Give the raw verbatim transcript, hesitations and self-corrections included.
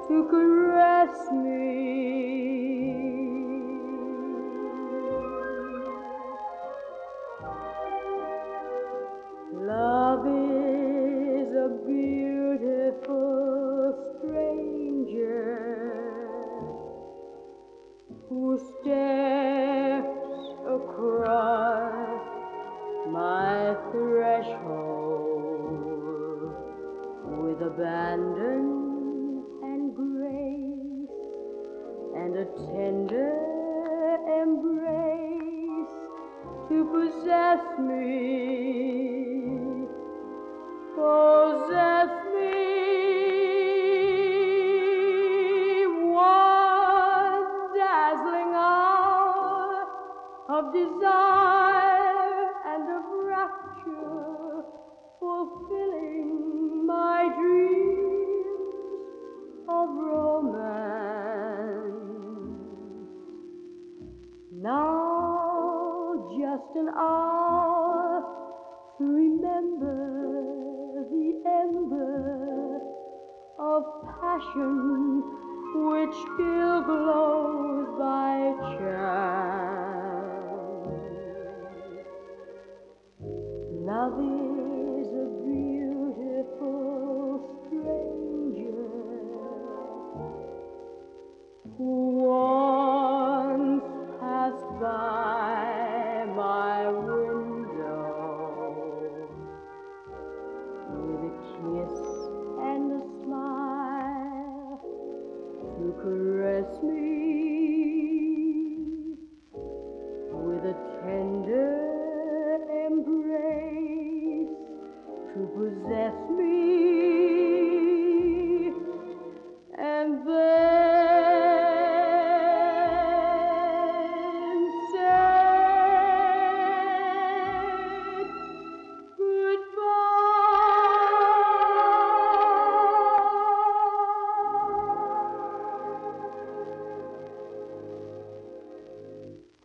to caress me. Love is a beautiful stranger who steps across my threshold with abandon and grace and a tender embrace to possess me, possess me. One dazzling hour of desire and of rapture, fulfilling my dreams of romance. Now just an hour to remember the ember of passion which still glows by chance. Love is a beautiful stranger who once passed by my window with a kiss and a smile to caress me, with a tender embrace to possess me.